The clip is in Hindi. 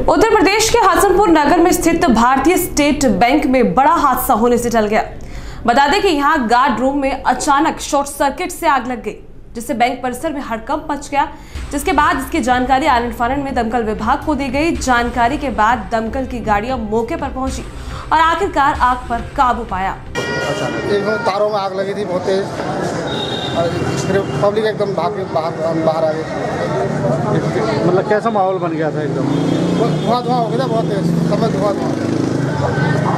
उत्तर प्रदेश के हसनपुर नगर में स्थित भारतीय स्टेट बैंक में बड़ा हादसा होने से टल गया। बता दें कि यहां गार्ड रूम में अचानक शॉर्ट सर्किट से आग लग गई, जिससे बैंक परिसर में हड़कंप मच गया। जिसके बाद इसकी जानकारी आनन फानन में दमकल विभाग को दी गई। जानकारी के बाद दमकल की गाड़ियां मौके पर पहुंची और आखिरकार आग पर काबू पाया। तारों में आग लगी थी बहुत तेज, पब्लिक एकदम बाहर आ गई। मतलब कैसा माहौल बन गया था? एकदम धुआं हो गया था बहुत तेज, सब धुआं।